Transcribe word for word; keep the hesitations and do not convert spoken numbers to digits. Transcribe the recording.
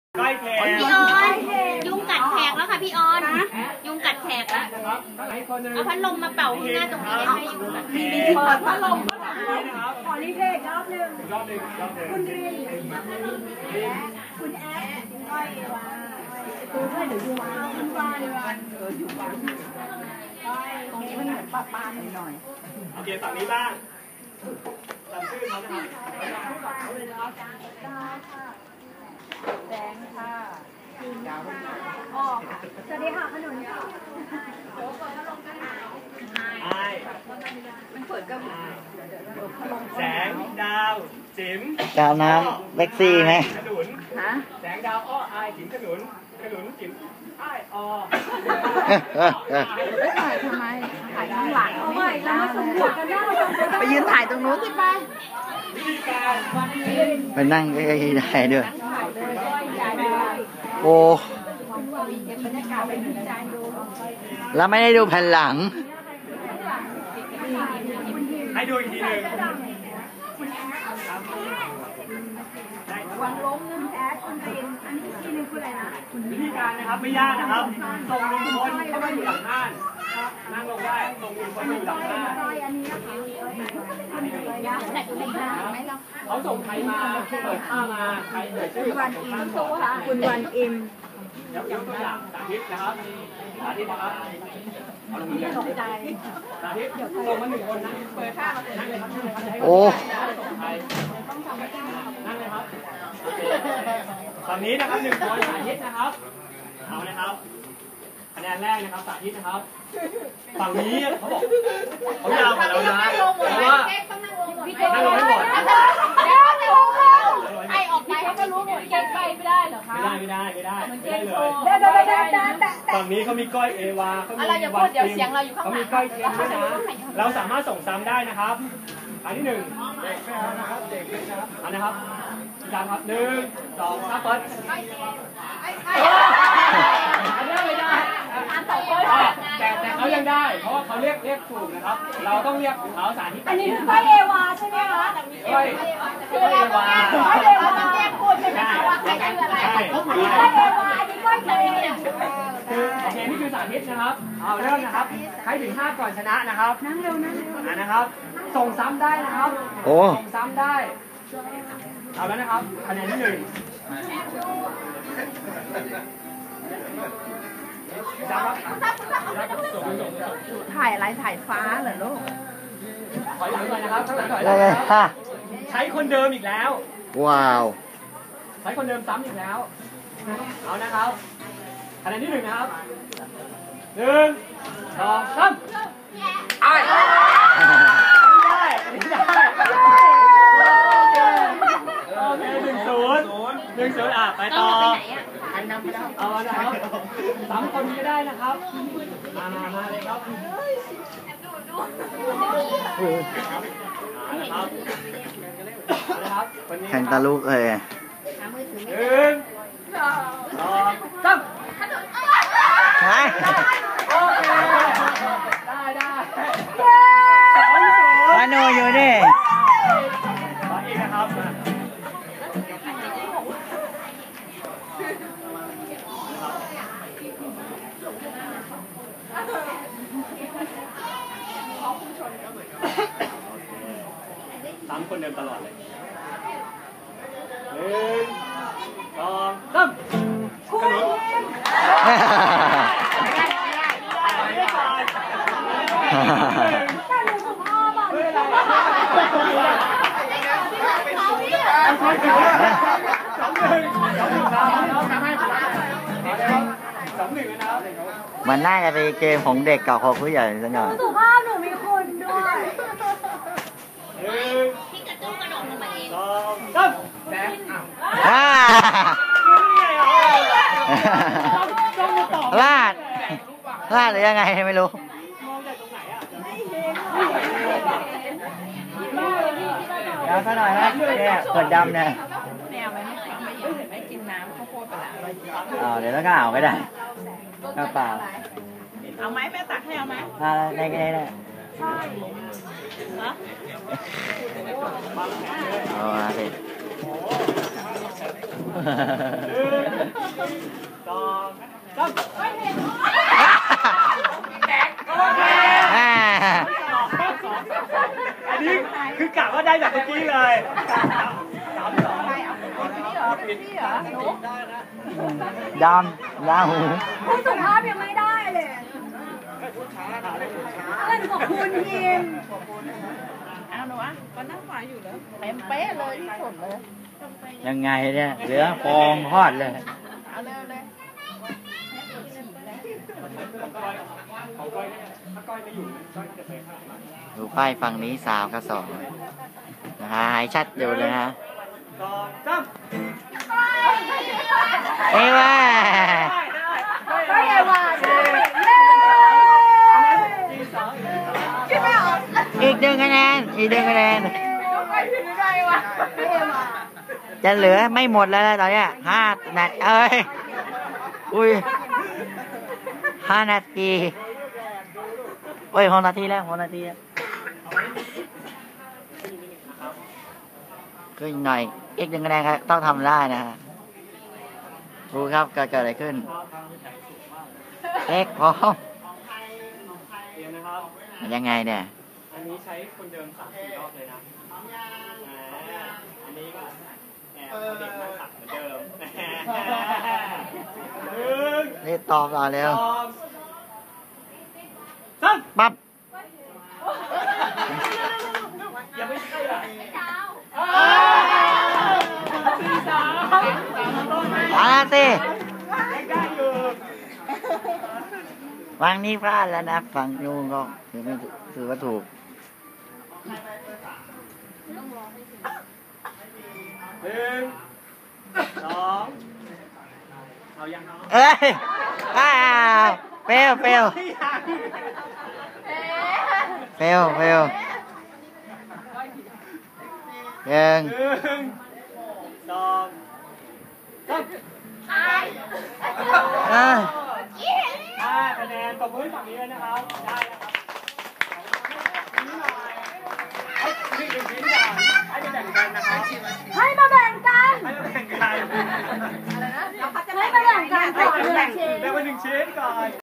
ก้อยแขกพี่ออนยุงกัดแขกแล้วค่ะพี่ออนยุงกัดแขกแล้วเอาพัดลมมาเป่าที่หน้าตรงนี้ให้ยุงกัดแขกเปิดพัดลมก็ได้ขอรีเพย์รอบหนึ่งรอบหนึ่งคุณรีคุณแอดก้อยว่าคุณเพื่อนหรือยูวาคุณวายูวาเออยูวาตรงนี้มันเหมือนป้าป้าหน่อยโอเคฝั่งนี้บ้างจำชื่อเขาได้แดงค่ะอ๋อสวัสดีค่ะขนุนค่ะไอ้มันเปิดก็แสงดาวจิ๋มดาวน้ำเล็กซี่ไหมขนุนฮะแสงดาวอ้อไอจิ๋มขนุนขนุนจิ๋มไอออไม่ถ่ายทำไมถ่ายข้างหลังไม่แล้วมาสมบูรณ์กันได้ไปยืนถ่ายตรงนู้นสิไปไปนั่งใกล้ๆได้ด้วยโอ้แล้วไม่ได้ดูแผ่นหลังให้ดูอีกทีหนึ่งวันล้มนึงแอดคุณเป็นอันนี้ที่นึงคืออะไรนะวิธีการนะครับไม่ยากนะครับส่งหนึ่งคนเข้ามาอยู่หลังบ้านนั่งลงได้ส่งหนึ่งคนอยู่หลังบ้านเขาส่งใครมาเปิดข้ามาใครเปิดชื่อวันอิมคุณวันอิมยกตัวอย่างสาธิตนะครับสาธิตนะครับเอาลงมือเลยสาธิตส่งมาหนึ่งคนนะเปิดข้ามานั่งเลยครับนั่งเลยครับโอ้นั่งเลยครับฝั่งนี้นะครับหนึ่งคนสาธิตนะครับเอานะครับคะแนนแรกนะครับสาธิตนะครับฝั่งนี้เขาบอกเขายาวกว่าเรานะเพราะว่านั่งลงให้หมดไอออกไปเขาก็รู้หมดเก่งไปไม่ได้เหรอคะไม่ได้ไม่ได้ไม่ได้ไม่ได้เลยฝั่งนี้เขามีก้อยเอวาเขามีวันเสียงเราอยู่ข้างหลังเขามีก้อยเทียนด้วยนะเราสามารถส่งซ้ำได้นะครับอันที่หนึ่งเด็กไม่เอานะครับเด็กไม่เอาอันนะครับจำครับหนึ่งสองสามเปิดอันนี้ไม่ได้แต่แต่เขายังได้เพราะว่าเขาเรียกเรียกถูกนะครับเราต้องเรียกเขาสารที่อันนี้คือก้อยเอวาใช่ไหมคะก้อยก้อยเอวาก้อยเอวาแยกพูดใช่ไหมคะว่าใครคืออะไรอันนี้ก้อยเอวาอันนี้ก้อยเทียนคือโอเคนี่คือสาธิตนะครับเอาเริ่มนะครับใครถึงห้าก่อนชนะนะครับนั่งเร็วนั่งเร็วนะครับส่งซ้ำได้นะครับโอ้ส่งซ้ำได้เอาแล้วนะครับคะแนนที่หนึ่งถ่ายอะไรถ่ายฟ้าเหรอลูกถอยหลังหน่อยนะครับถอยหลังหน่อยนะครับใช้คนเดิมอีกแล้วว้าวใช้คนเดิมซ้ำอีกแล้วเอานะครับคะแนนที่หนึ่งนะครับหนึ่งสองสามไอ้ได้ไม่ได้โอเคหนึ่งศูนย์หนึ่งศูนย์อ่ะไปต่อใครนำไปแล้วเอาละครับสามคนก็ได้นะครับมามามาเลยครับแข่งตาลูกเลยหนึ่งสองสามใช่โอเคได้ได้มาโนอยู่นี่มาอีกนะครับสามคนเดิมตลอดเลยหนึ่งสองสามกระโดดมันน่าจะเป็นเกมของเด็กกับของผู้ใหญ่สักหน่อยสุภาพหนูมีคนด้วยพี่กระตุ้นกระโดดลงมาเองสองสามแดงลาดลาดหรือยังไงไม่รู้เดี๋ยวสักหน่อยนะเนี่ยเปิดดำเนี่ยแนวไม่ไม่ไม่กินน้ำข้าวโพดไปละอ๋อเดี๋ยวแล้วก็เอาไม่ได้ก็เปล่าเอาไหมแม่ตักให้เอาไหมอ่าในในในใช่เหรออ๋อสิสองสามอ่าอันนี้คือกะว่าได้แบบเมื่อกี้เลยสามสองดำลาหูผู้สุภาพยังไม่ได้เลยเล่นกับคุณทีมเอาหนูอ่ะก็นั่งขวาอยู่แล้วเต็มเป๊ะเลยที่สุดเลยยังไงเนี่ยเหลือฟองทอดเลยเอาเร็วเลยของก้อยถ้าก้อยไม่อยู่ก้อยจะไปข้างหลังดูป้ายฝั่งนี้สามกับสองนะฮะหายชัดอยู่เลยนะสองสามเอ้ยว่าก็เอวาได้เย้สี่สองคิดไม่ออกอีกหนึ่งคะแนนอีกหนึ่งคะแนนไปถึงได้วะก็เอวาจะเหลือไม่หมดแล้วนะตอนเนี้ยห้านาทีเอ้ยอุ้ยห้านาทีโอ้ยหกนาทีแล้วหกนาทีแล้วขึ้นหน่อยอีกหนึ่งคะแนนครับต้องทำได้นะฮะดูครับเกิดเกิดอะไรขึ้นเอ็กพร้อมเดี๋ยวนะครับมันยังไงเนี่ยอันนี้ใช้คนเดิมสามสี่รอบเลยนะอันนี้ก็แอบเอาเด็กมาสักเหมือนเดิมหนึ่งนี่ตอบต่อเร็วสองสามปั๊บยังไม่ใช่เลยสี่สามมาแล้วสิได้อยู่ฝั่งนี้พลาดแล้วนะฝั่งนู้นก็ถือไม่ถูกถือว่าถูกหนึ่งสองเอายังเอาเอ้ยอ้าวเฟลเฟลเฟลเฟลหนึ่งหนึ่งสองสามเอ้ยห้าคะแนนตบมือฝั่งนี้เลยนะครับ ได้แล้วครับให้หนึ่งชิ้นก่อนให้ไปแบ่งกันนะครับให้มาแบ่งกันให้มาแบ่งกันให้มาแบ่งกันก่อนหนึ่งชิ้นแบ่งไปหนึ่งชิ้นก่อน